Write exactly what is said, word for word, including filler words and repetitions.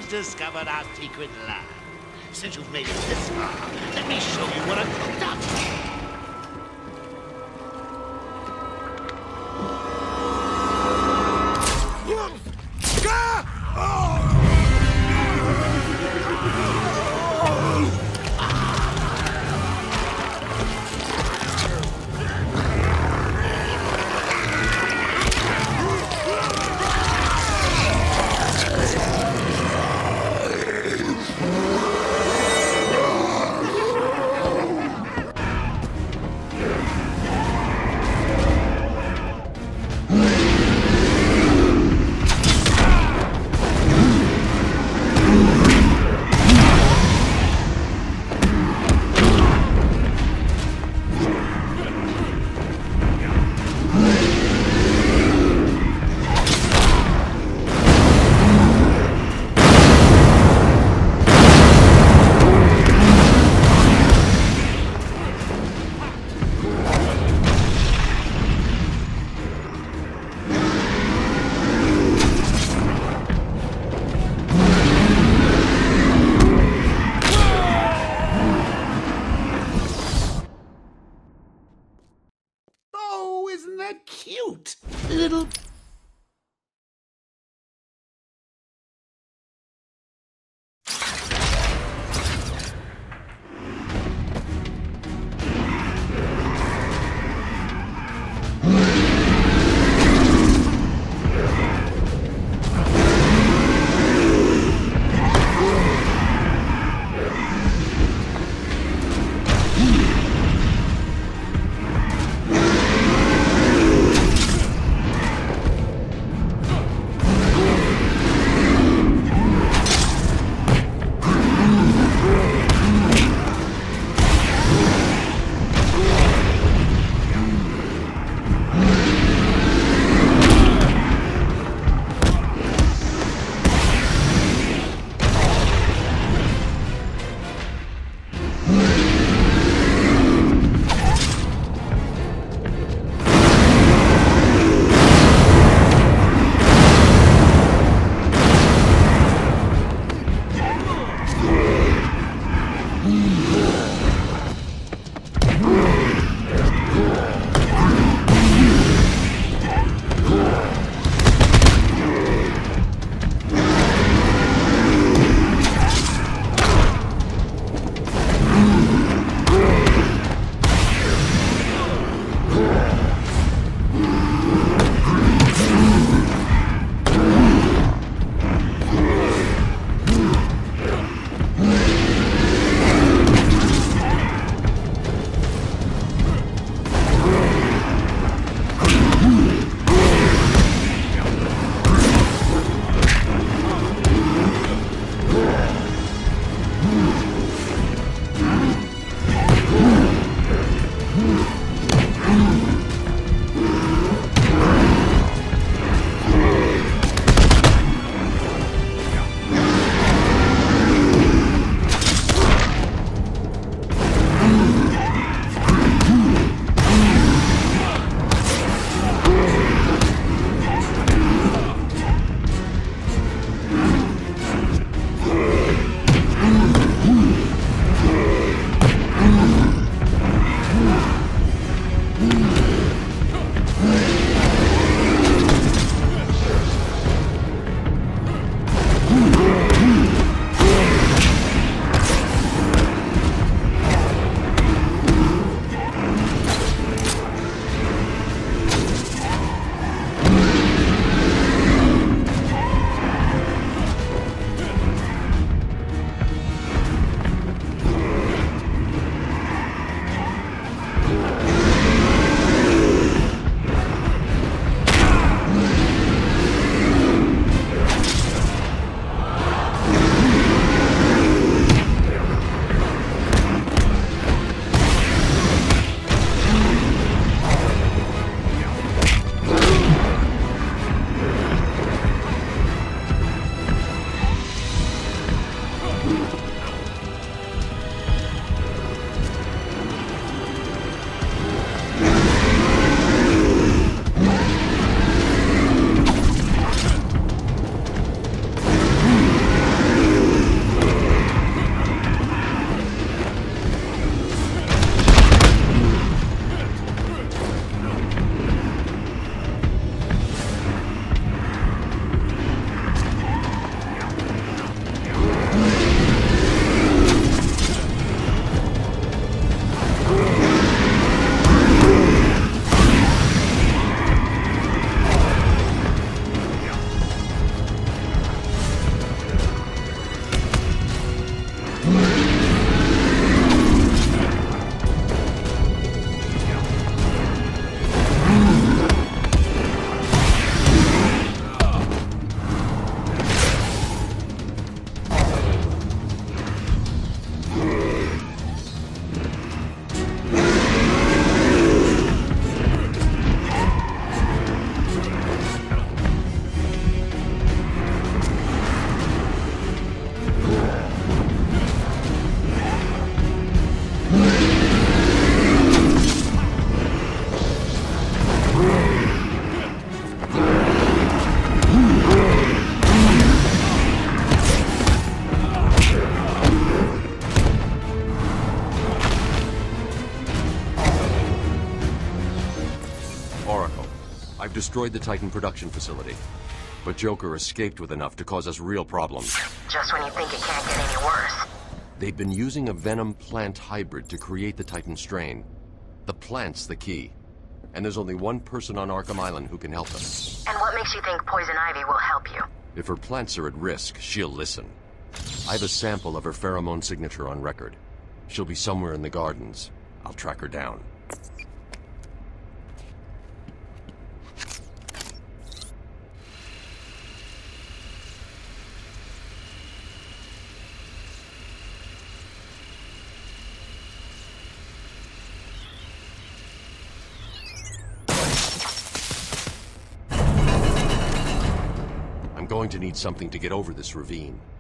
discovered our secret lab. Since you've made it this far, let me show you what I've cooked up. Isn't that cute? Little... I've destroyed the Titan production facility. But Joker escaped with enough to cause us real problems. Just when you think it can't get any worse. They've been using a venom plant hybrid to create the Titan strain. The plant's the key. And there's only one person on Arkham Island who can help us. And what makes you think Poison Ivy will help you? If her plants are at risk, she'll listen. I have a sample of her pheromone signature on record. She'll be somewhere in the gardens. I'll track her down. I'm going to need something to get over this ravine.